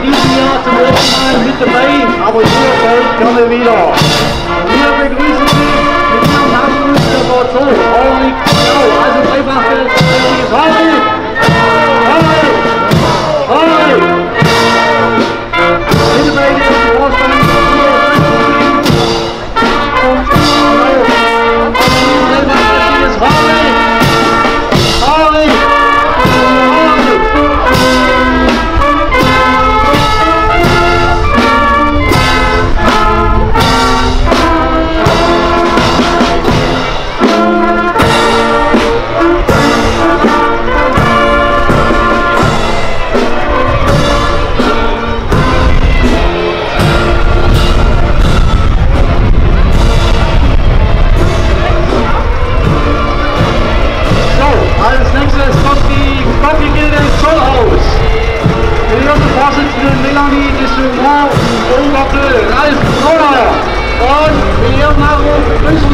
diesem Jahr zum ersten Mal mit dabei, aber ihr seid gerne wieder. Wir begrüßen Sie mit Ihrem Hauptgrüße dazu, Harley Crow, also dreifache Harley! Harley! Harley! Bitte bei den Vorstand Harley! Harley! Als nächstes kommt die Coffee-Gilde Zollhaus. Die erste Vorsitzende Melanie Dessumont, Oberkö, Ralf Kroller und die Ehrennachwuchs